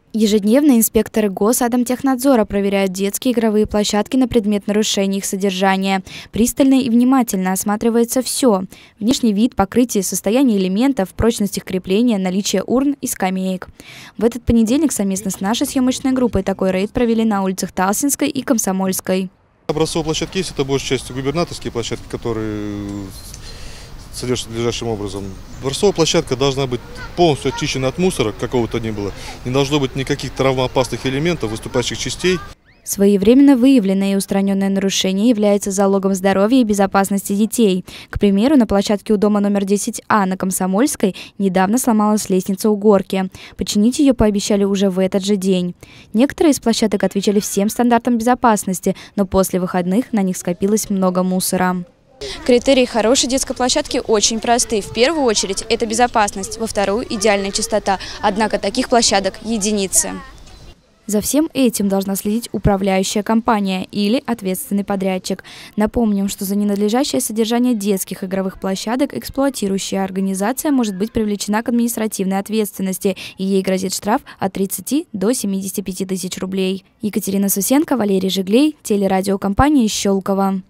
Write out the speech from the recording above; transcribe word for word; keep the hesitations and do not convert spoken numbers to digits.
Ежедневно инспекторы Госатомтехнадзора проверяют детские игровые площадки на предмет нарушения их содержания. Пристально и внимательно осматривается все – внешний вид, покрытие, состояние элементов, прочность их крепления, наличие урн и скамеек. В этот понедельник совместно с нашей съемочной группой такой рейд провели на улицах Талсинской и Комсомольской. Образцовые площадки есть, это большей частью губернаторские площадки, которые содержатся надлежащим образом. Образцовая площадка должна быть полностью очищена от мусора, какого-то ни было. Не должно быть никаких травмоопасных элементов, выступающих частей. Своевременно выявленное и устраненное нарушение является залогом здоровья и безопасности детей. К примеру, на площадке у дома номер десять А на Комсомольской недавно сломалась лестница у горки. Починить ее пообещали уже в этот же день. Некоторые из площадок отвечали всем стандартам безопасности, но после выходных на них скопилось много мусора. Критерии хорошей детской площадки очень просты. В первую очередь это безопасность, во вторую – идеальная чистота. Однако таких площадок единицы. За всем этим должна следить управляющая компания или ответственный подрядчик. Напомним, что за ненадлежащее содержание детских игровых площадок эксплуатирующая организация может быть привлечена к административной ответственности, и ей грозит штраф от тридцати до семидесяти пяти тысяч рублей. Екатерина Сусенко, Валерий Жиглей, телерадиокомпания Щелково.